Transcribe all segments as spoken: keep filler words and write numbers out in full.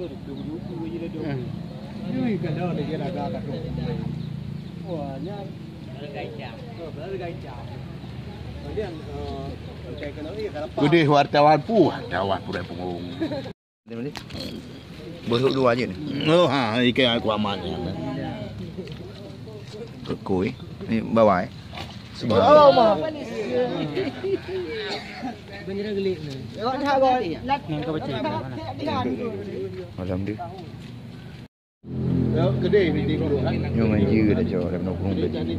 Ini kalau dia dah dah dah. Wah, nya ada gajah. Ada gajah. Kemudian kayak kena ni kalau Gede wartawan pu, wartawan pu dan pengurung. Ni beruk dua je ni. Oh ha, ikan aku aman ni. Kekoi. Ni bawah eh. sebab. Oh, mah. Bendera gelik ni. Tengok dah gol. Yang kau baca. Malam dia. Ya, gede ni dulu kan. Yo main je dah jauh dah nak kurung tadi.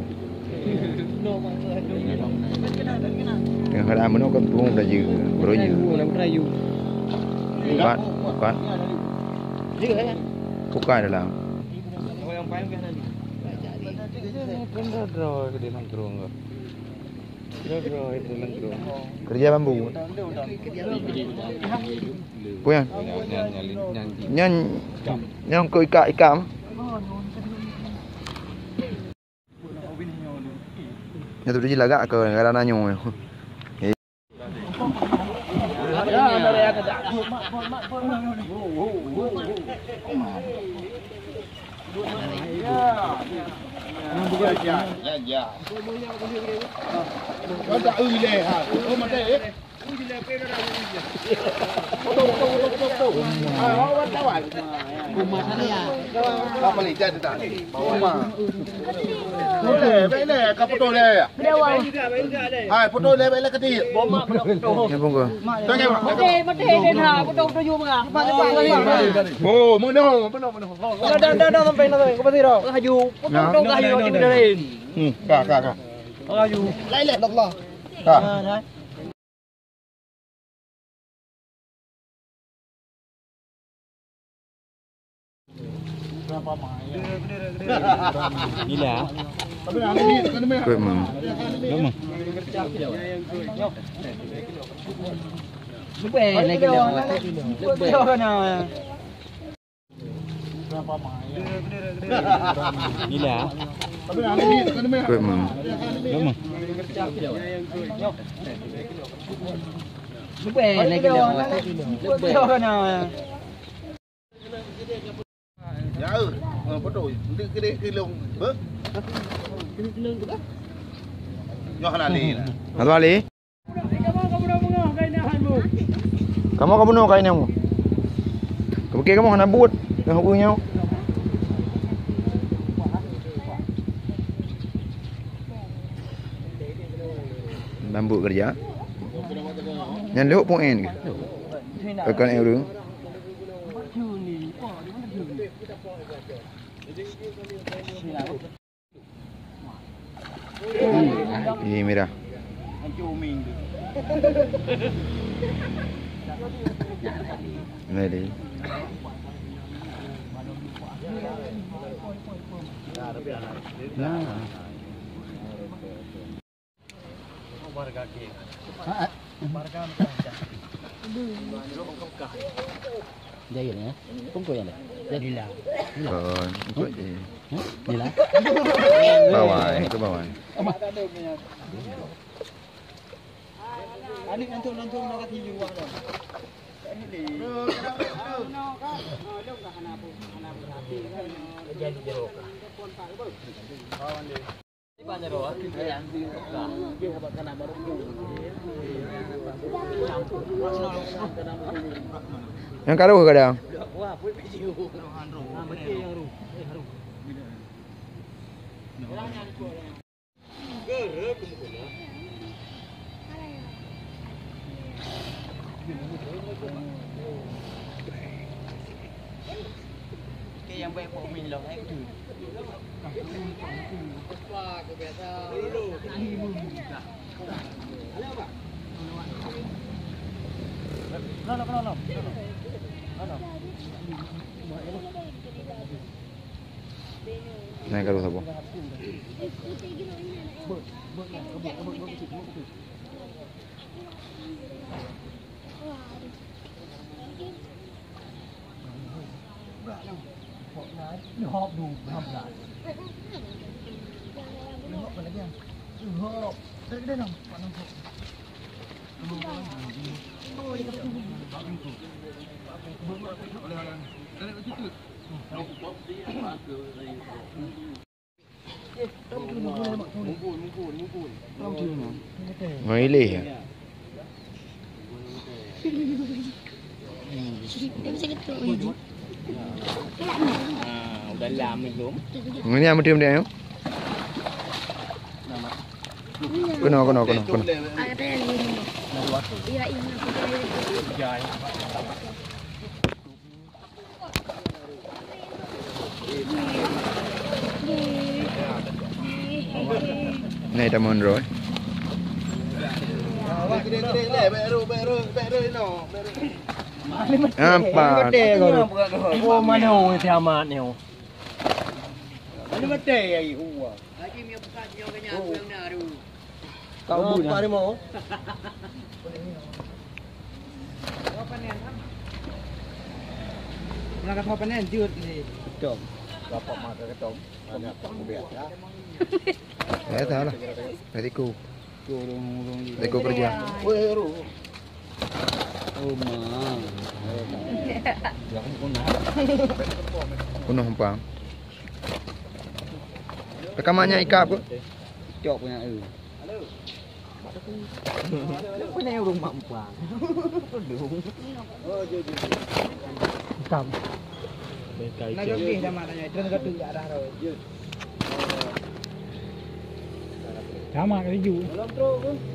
Yang kada mana kan kurung dah je. Beronya. Nak terayu. Bukan, bukan. Juga ya. Bukan dalam. Yang paling kan tadi. Kan dah draw gede nang kurung ke. Dah draw itu nang kurung. Kerja bambu. Puan. Nyan nyan ko ika ikam. Ya tu dia lagak ke ngara nanyo. Ya, ada yang ada. Yang bukan ya. Ya, ya. Kau tak ui leh ha. Oh, mata eh. Ui leh pe dah ui. Betul, betul, betul, betul. Ah, awak kawan. Rumah sana ya. Apa ni jadi tak? Rumah. Boleh, boleh. Kau foto leh. Dewa. Hai, foto leh boleh ke dia? Boma foto. Ya punggu. Tengok. Mati, mati dia nak foto foto you mengah. Oh, mana? Mana, mana. Dah dah dah sampai nak kau pasti dah. Haju foto foto haju di dalam. Hmm, kak, kak, kak. Haju. Lain leh Allah. Kak. Ha, Gila. Tapi ada ni, kena meh. Kuat mah. Lama. Lupa lagi dah. Lupa kena. Gila. Tapi ada ni, kena meh. Kuat mah. Lama. Lupa lagi dah. Lupa kena. Ya, eh, foto. Nanti kena kilong. Ber? Kilung tu kan? Yo halali. Hatu Ali. Kamu kamu no kain kamu. Kamu kira kamu nak buat dengan hubungnya. Bambu kerja. Yang lewat pun en ke? Akan en urung. Ini merah. Mari. Nah. Warga ke. Warga Jaya ni, pungkau yang ni. Jadilah. Kon, ikut je. Inilah. Bawah, ke bawah. Adik nanti nanti nak kati juga dah. Jadi jeruk. Iban jeruk, yang di Mekah. Dia dapat kena baru. Yang karu ke kadang? Wah, pun video. Ah, betul yang ru. Eh, haru. Gerak kemudian. Cái yang baik của mình là anh thử. Apa kebiasa dulu. No, no, no, no. No, no. Naik karu siapa? Hộp đủ hộp lại. Hộp vào lấy kia. Hộp. Đây đây nào, bạn nào hộp. Ôi, đi cấp. Ngai leh. Udah lama belum? Ini yang medium dia. Kuno kuno kuno kuno. Này ta mòn rồi. Apa? Oh mana oh theo mà nèo. Ini mati ai huwa. Lagi mi buka dia kanya yang naru. Kau bunuh. Apa mau? Apa nen kan? Nak kata apa nen jut ni. Betul. Bapak mak ketom. Banyak biar ya. Ya tahu lah. Dari ku. Dari ku kerja. Weh ru. Oh ma. Kuno hempang. Rekamannya Ika apa? Cok punya eu. Halo. Apa ni rumah hempang? Oh je je. Kam. Nak pergi dah maknanya. Terus kat tu arah dah. Sama kali ju. Dalam terus.